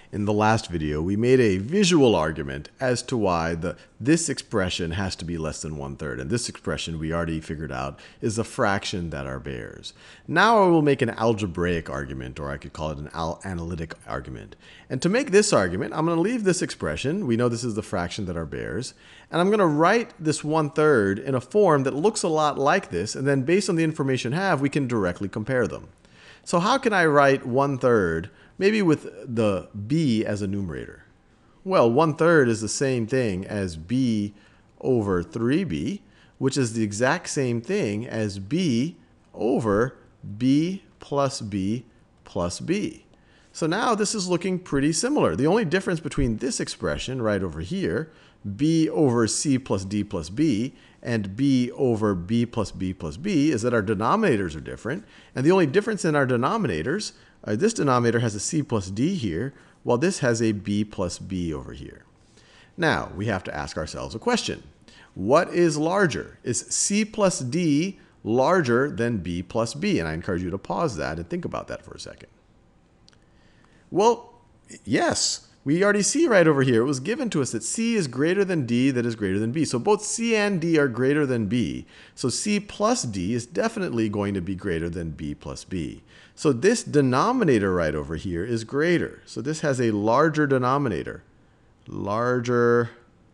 In the last video, we made a visual argument as to why this expression has to be less than 1/3. And this expression we already figured out is a fraction that are bears. Now I will make an algebraic argument, or I could call it an analytic argument. And to make this argument, I'm going to leave this expression. We know this is the fraction that are bears. And I'm going to write this 1/3 in a form that looks a lot like this. And then based on the information I have, we can directly compare them. So how can I write 1/3? Maybe with the b as a numerator. Well, 1/3 is the same thing as b over 3b, which is the exact same thing as b over b plus b plus b. So now this is looking pretty similar. The only difference between this expression right over here, b over c plus d plus b, and b over b plus b plus b, is that our denominators are different. And the only difference in our denominators, this denominator has a c plus d here, while this has a b plus b over here. Now, we have to ask ourselves a question. What is larger? Is c plus d larger than b plus b? And I encourage you to pause that and think about that for a second. Well, yes. We already see right over here, it was given to us that c is greater than d that is greater than b. So both c and d are greater than b. So c plus d is definitely going to be greater than b plus b. So this denominator right over here is greater. So this has a larger denominator. Larger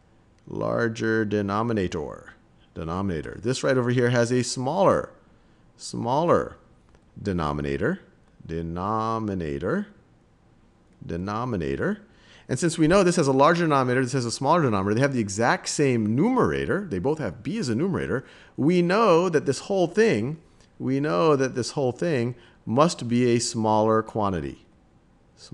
denominator. This right over here has a smaller denominator. And since we know this has a larger denominator, this has a smaller denominator, they have the exact same numerator. They both have b as a numerator. We know that this whole thing must be a smaller quantity. If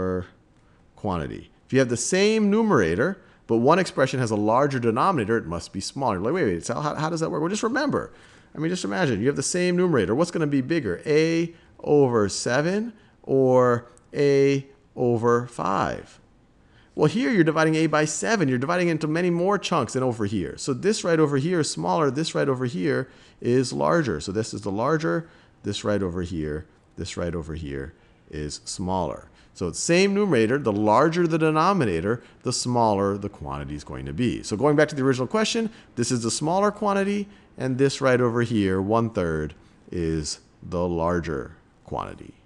you have the same numerator, but one expression has a larger denominator, it must be smaller. Like, wait, so how does that work? Well, just remember. I mean, just imagine. You have the same numerator. What's going to be bigger? A over 7 or a over 5? Well, here you're dividing a by 7. You're dividing it into many more chunks than over here. So this right over here is smaller. This right over here is larger. So this is the larger. This right over here is smaller. So it's same numerator. The larger the denominator, the smaller the quantity is going to be. So going back to the original question, this is the smaller quantity, and this right over here, 1/3, is the larger quantity.